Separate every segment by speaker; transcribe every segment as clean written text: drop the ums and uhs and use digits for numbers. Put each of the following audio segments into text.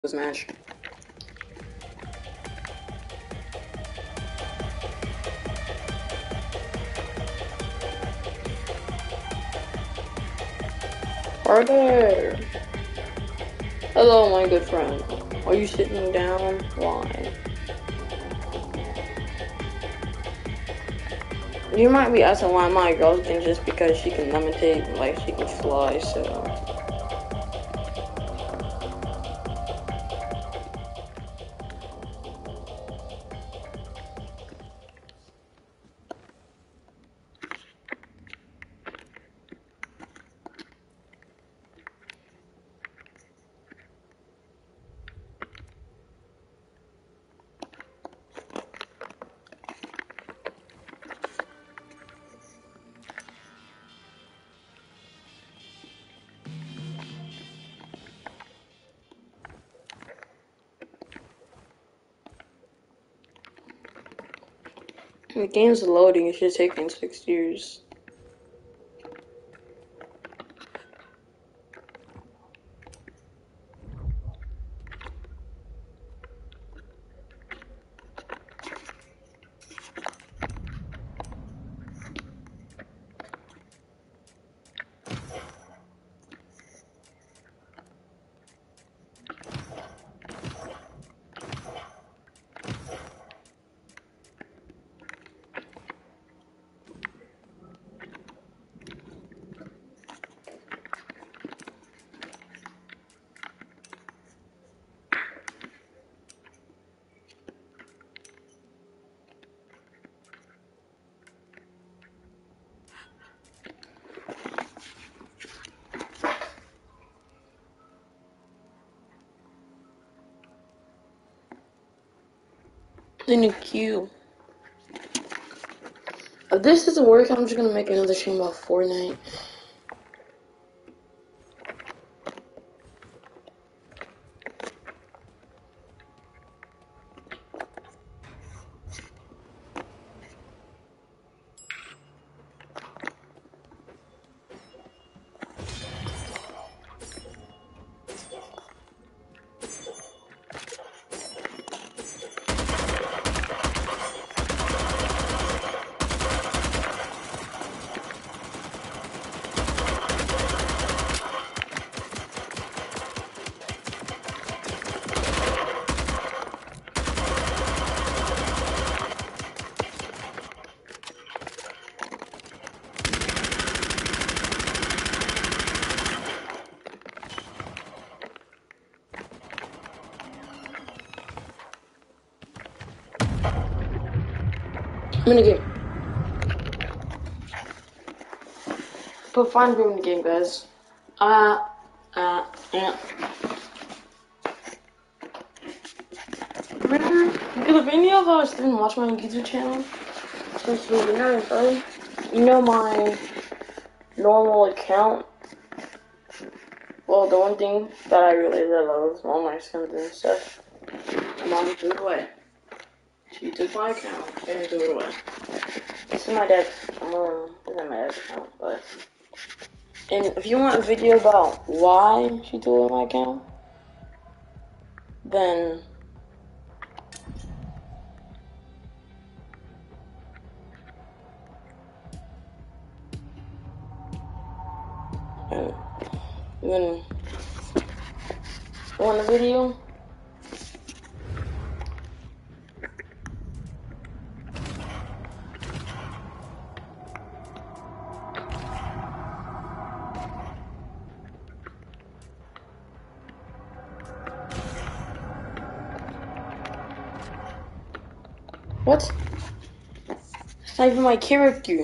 Speaker 1: this match. Harder! Hello, my good friend. Are you sitting down? Why? You might be asking why my girlfriend just because she can levitate, like she can fly, so. The game's loading, it should take 6 years. The new queue. If this doesn't work, I'm just gonna make another stream about Fortnite. Minigame. Put fine room in the game, guys. Because if any of us didn't watch my YouTube channel since the beginning, bro, you know my normal account. Well, the one thing that I really love is all my skins and stuff. My mom threw it away. She took my account and threw it away. This is my dad's. This is my dad's account, but. And if you want a video about why she threw away my account, then you want a video? What? It's not even my character.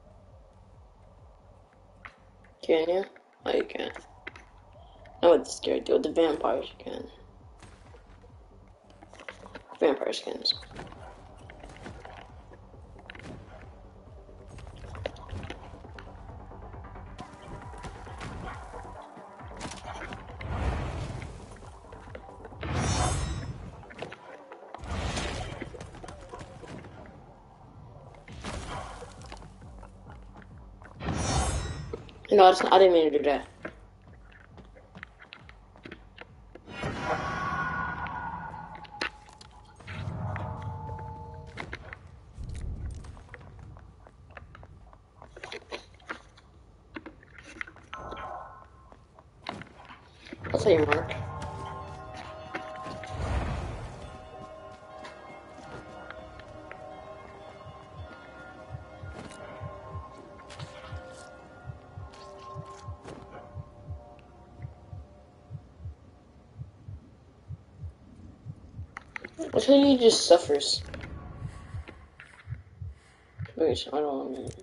Speaker 1: Can you? Oh, you can't. Not with the scary deal. With the vampires, you can. Vampire skins. No, I didn't mean to do that. I'll say your mark. What's when he just suffers? Wait, I don't know.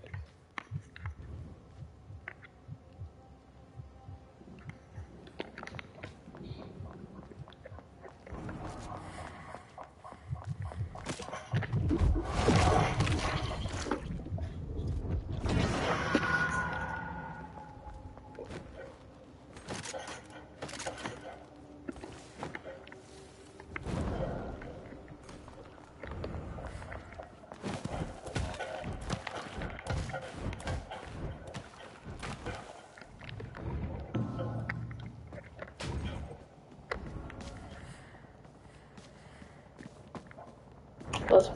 Speaker 1: Let's...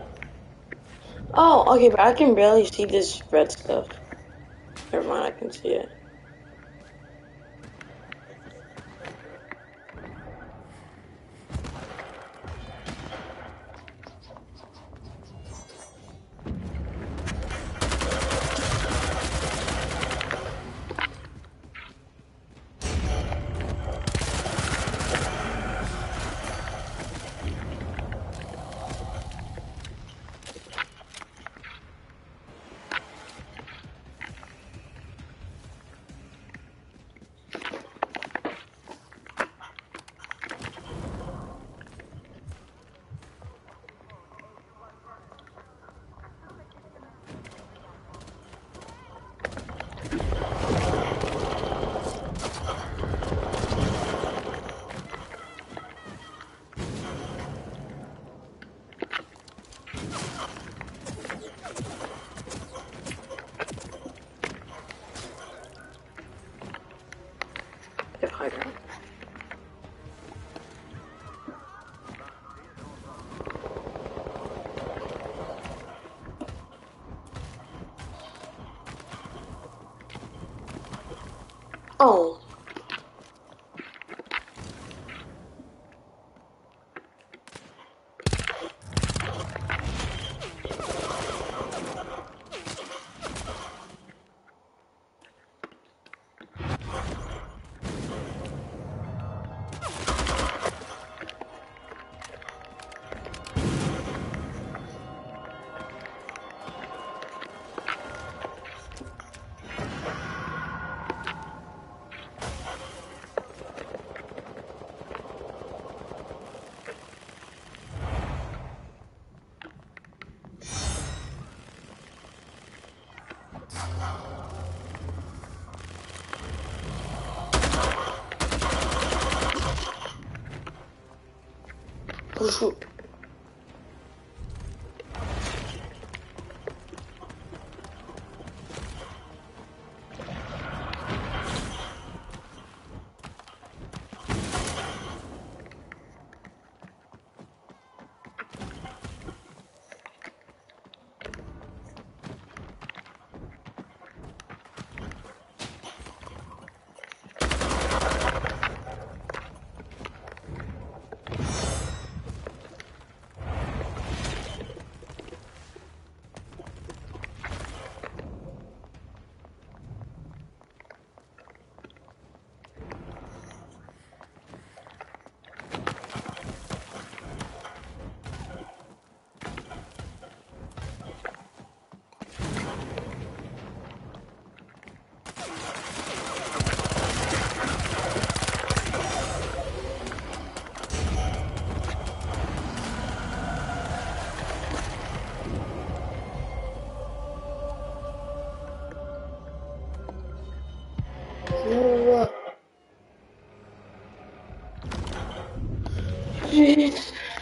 Speaker 1: Oh, okay, but I can barely see this red stuff. Never mind, I can see it. If high ground. Oh. Jeez.